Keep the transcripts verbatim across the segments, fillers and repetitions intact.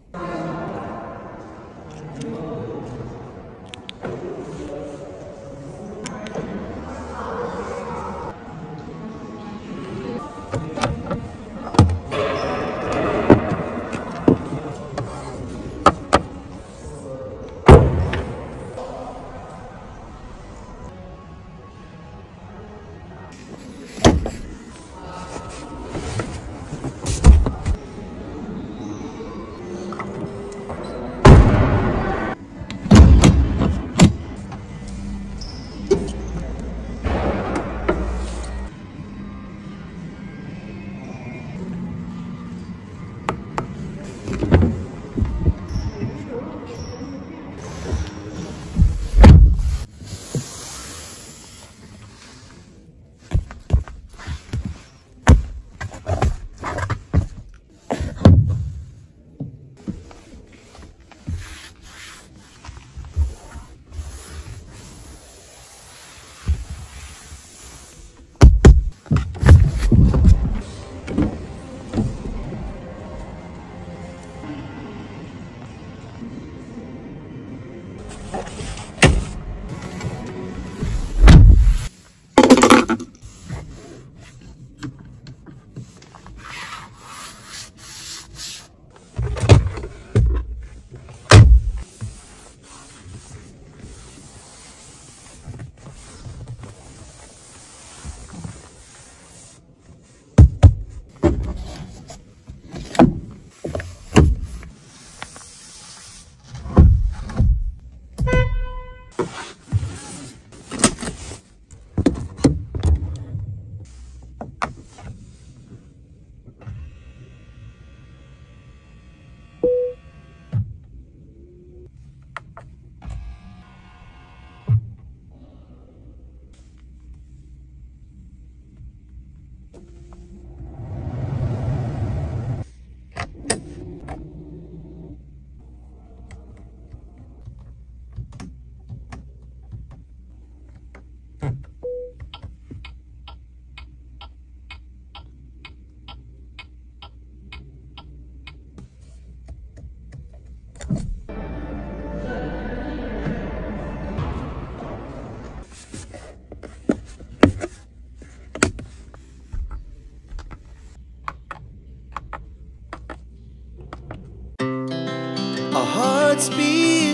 Our hearts beat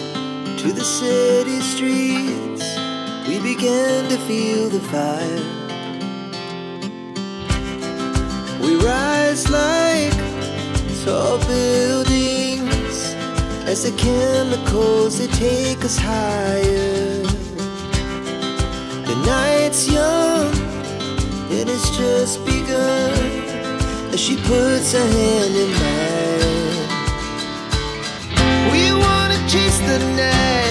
to the city streets. We began to feel the fire. We rise like tall buildings as the chemicals, they take us higher. The night's young, it has just begun, as she puts her hand in mine. We wanna chase the night.